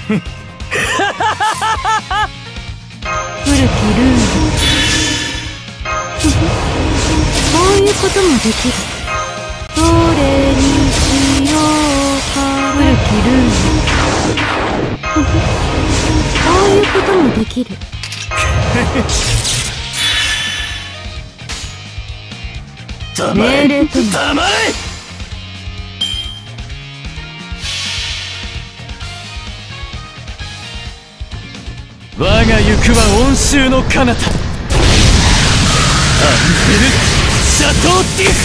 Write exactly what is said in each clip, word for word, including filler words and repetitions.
古きルール。こういうこともできる。どれにしようか。古きルール。こういうこともできる。命令とも。 黙れ。我が行くは温州の彼方。アンフェル・シャトーティフ。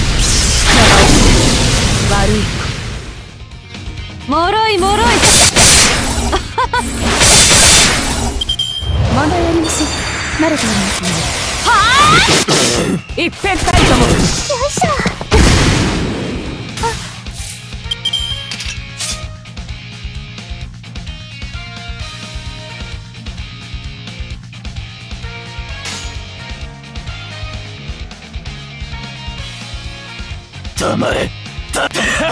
悪い子。もろいもろい。問題ありません。慣れておりますので。はあ。一遍たりとも。よいしょ。 黙れ。た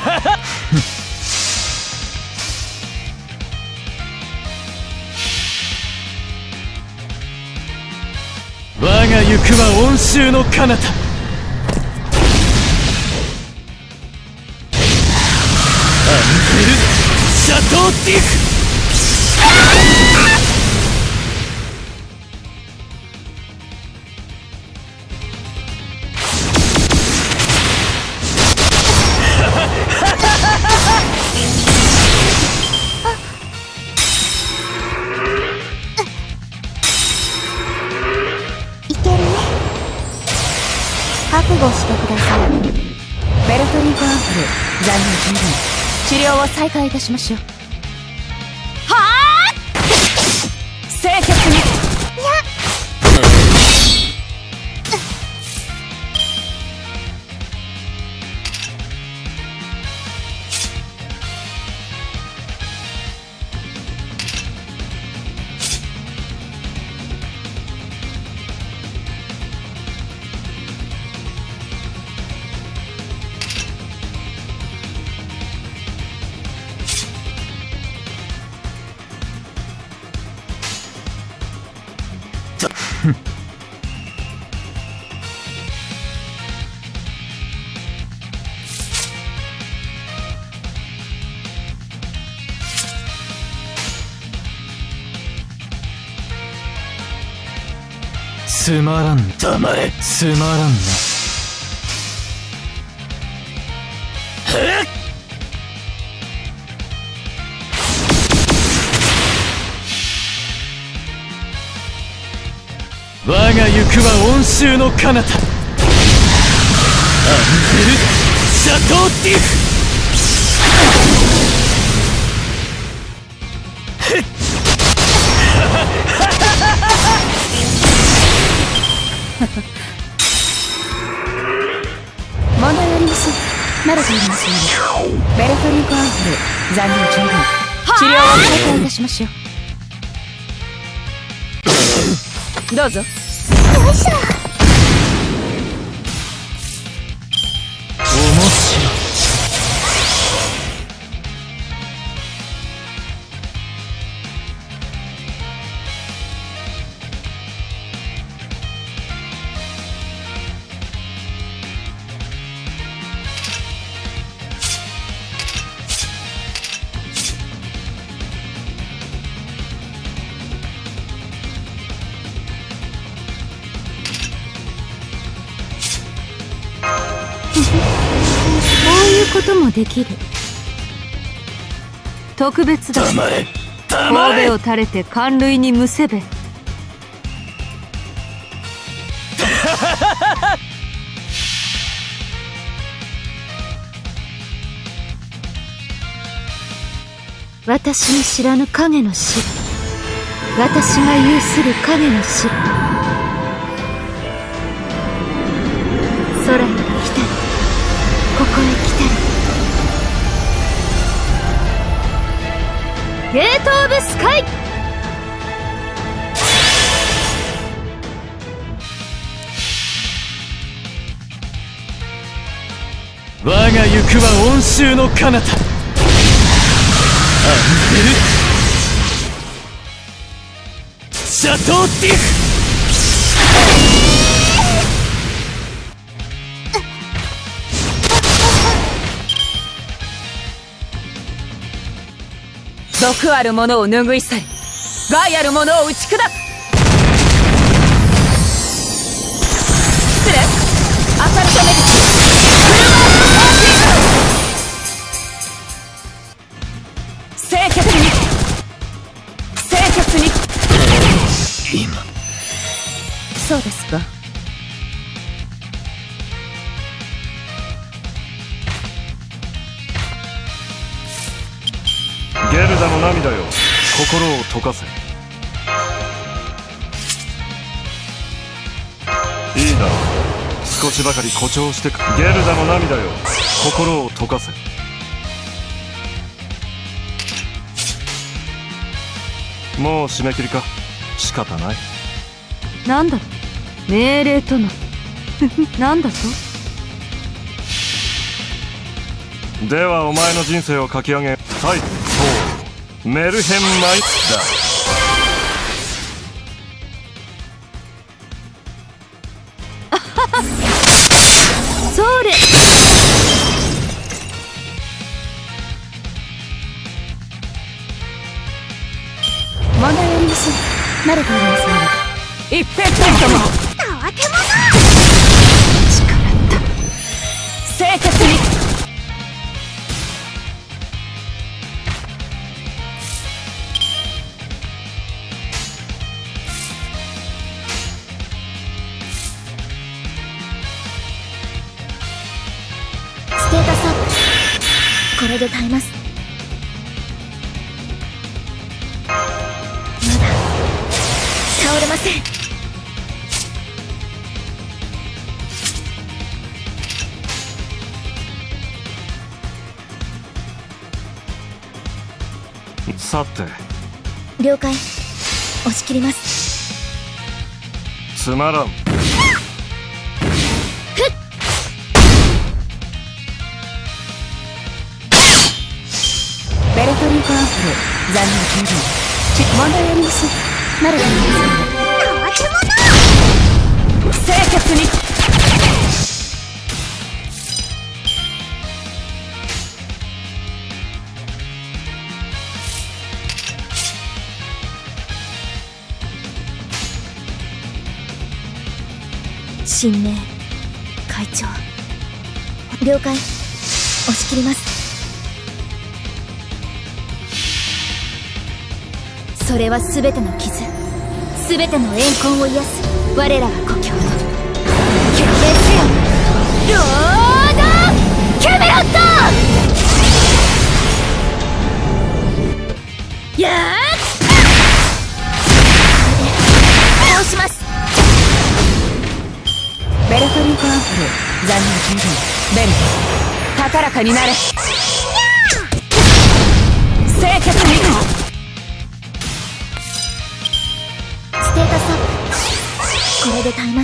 我が行くは温州の彼方。アンフェル・シャトーティフ。 覚悟してください。ベルトリー・ゴアンフル、残念十分。治療を再開いたしましょう。はあ。清潔に。いや。 つまらん。黙れ。つまらんな。我が行くは温州の彼方。アンフェル・シャトーティフ。 問題ありません。慣れておりますので。ベルトリー・ゴアンフル、残念十分。治療を再開いたしましょう。どうぞ。よいしょ。 面白い。 こういうこともできる。特別だ。 黙れ。黙れ。 神戸を垂れて寒類にむせべ。私の知らぬ影の死。私が有する影の死。空より来たり、ここへ来たり。ゲートオブスカイ。 我が行くは温州の彼方。アンフェル・シシャトーティフ。 毒あるものを拭い去り、害あるものを打ち砕く。失礼。アサルトメディスフルマースパーティー。清潔に清潔に。 今そうですか。 ゲルダの涙よ、心を溶かせ。いいだろう、少しばかり誇張してか。ゲルダの涙よ、心を溶かせ。もう締め切りか。仕方ない。 なんだと命令とな。なんだと。 ではお前の人生を書き上げ、タイトルメルヘンマイだ。 それ。問題ありません。慣れておりますので。一平たりともたわけ者。力った清潔に。 ステータスアップ。これで耐えます。まだ倒れません。 さて、 了解。押し切ります。 つまらん。 ベルトリートアンフル残念十分。問題ありません。慣れておりますので。清潔に。 神明会長、了解。押し切ります。それは全ての傷、全ての怨恨を癒す我らが故郷の決定せよ、ロード・キャメロット。やーっ倒します。 ベルトリートアンフル残念十分。ベルト高らかになれ。清潔に。 ステータスアップ。これで耐えます。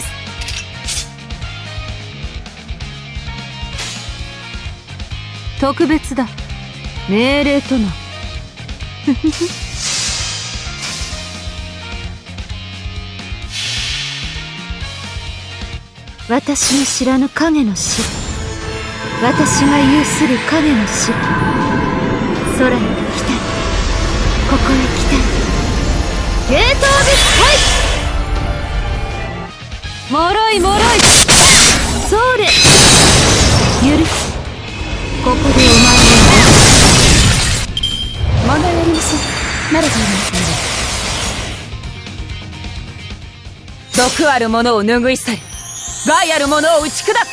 特別だ。命令とな。私の知らぬ影の死、私が有する影の死。空へ行きたい、ここへ来たい。ゲート・オブ・スカイ。もろいもろい。それ許す。ここでお前を問題ありません。慣れていますので。毒あるものを拭い去り、害あるものを打ち砕く。失礼。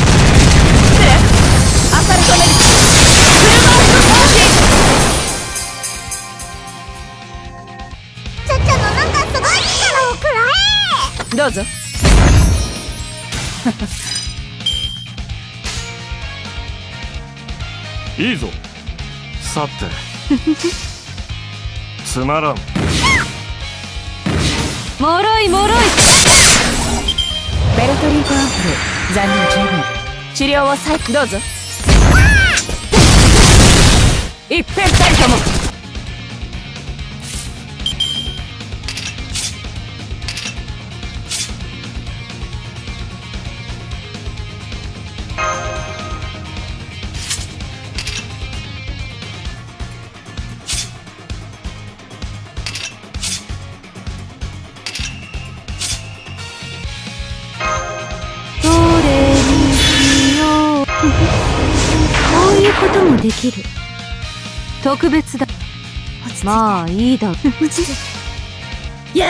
アサルトメディスフルマースパーティー。 ちゃっちゃのなんかすごい力をくらえ。 どうぞ。 いいぞ。さてつまらん。 もろいもろい。ベルトリートアンフル残念十分。治療を再どうぞ。一遍たりとも。 そういうこともできる。特別だ。まあいいだろ。 や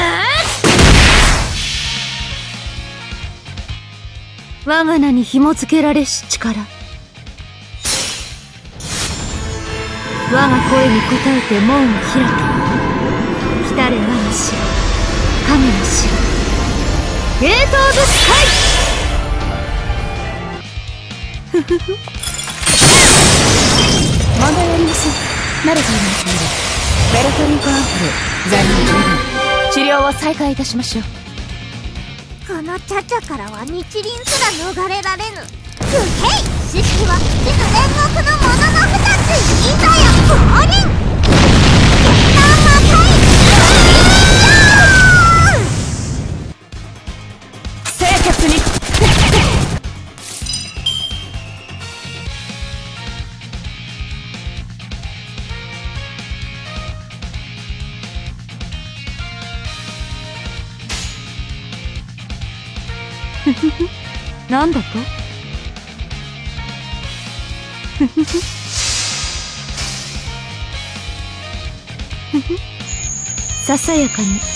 ー我が名に紐付けられし力。我が声に応えて門を開け。来たれ我が城、神の城、ゲート・オブ・スカイ。ふふふ。 問題ありません。慣れていますので、ベルトリーコアンプル残念十分。治療を再開いたしましょう。 このチャチャからは日輪すら逃れられぬ。不平、知識は地図煉獄のものの二つ。いざよ降臨。ゲッター魔界清潔になんだと？ふふふ。ふふ。ささやかに。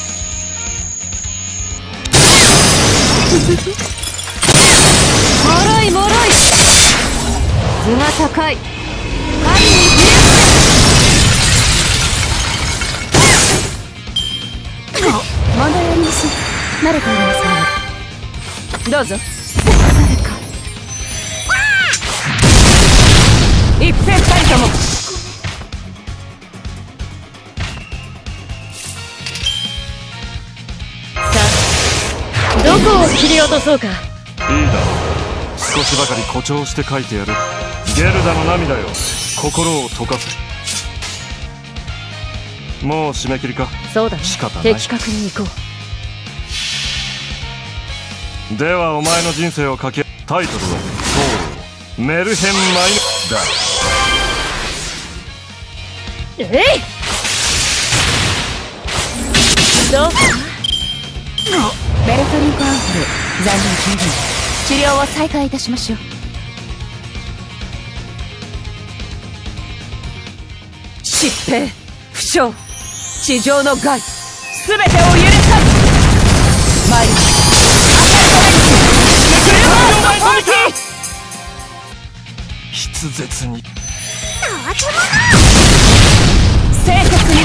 ふふふ。もろいもろい。図が高い。神に触れ。 問題ありません。慣れていますのでどうぞ。 誰か。 一遍二人とも。さあ、どこを切り落とそうか。 いいだろう。少しばかり誇張して書いてやる。ゲルダの涙よ、心を溶かせ。もう締め切りか。 そうだね。 仕方ない。 的確に行こう。 ではお前の人生を書き、タイトルはそうメルヘンマイだ。 えいどうかベルトリーコアンプル残念十分。治療を再開いたしましょう。疾病負傷地上の害すべてを許さん。参り筆舌に清潔に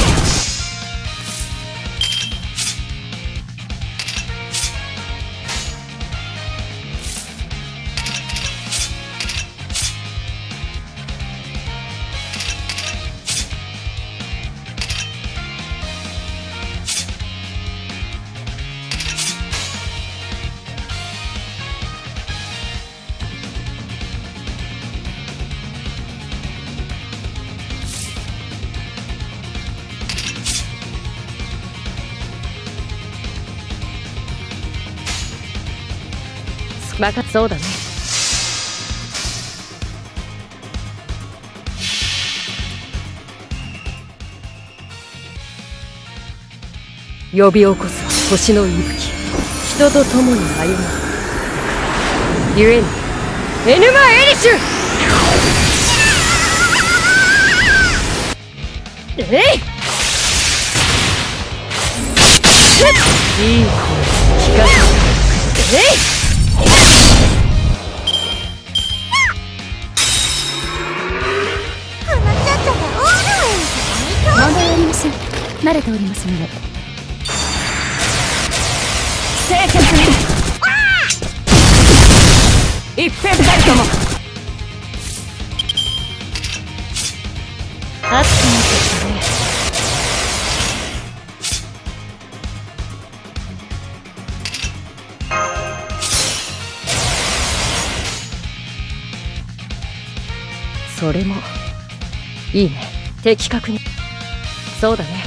バカそうだね。呼び起こす星の息吹、人と共に歩む。ゆえにエヌマ・エリシュ。えいいい声聞かせて。えい問題ありません。慣れておりますので清潔に一遍たりとも。熱くなってきたね。それもいいね。的確にそうだね。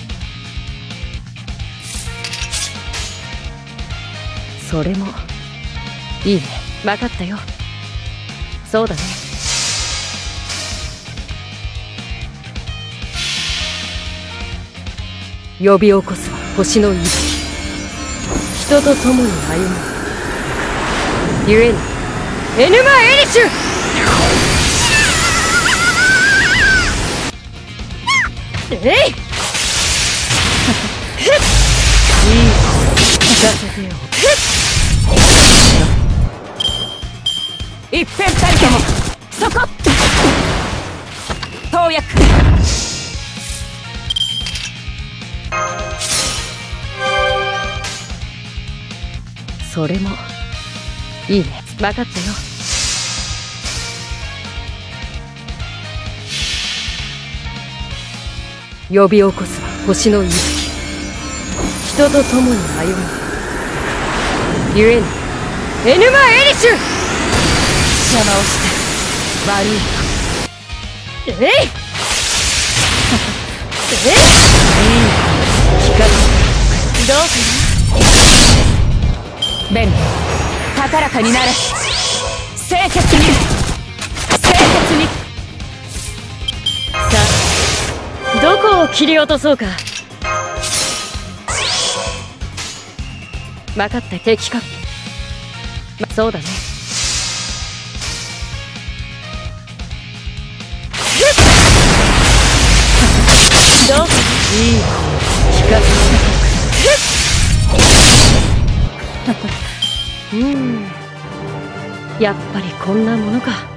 それもいいね。分かったよ。そうだね。呼び起こすは星の息吹、人と共に歩む。ゆえにエヌマ・エリシュ。 えいいい聞かせてよ。一辺たりともそこ投薬。それもいいね。分かったよ。呼び起こすは星の息吹。人と共に歩む。ゆえにエヌマ・エリシュ、邪魔をして悪いか。えいえいいい聞かせて。どうかな。ベン、高らかになれ。清潔に清潔に。さあ、どこを切り落とそうか。分かった。敵か、ま、そうだね。どういい聞かせて。うん、やっぱりこんなものか。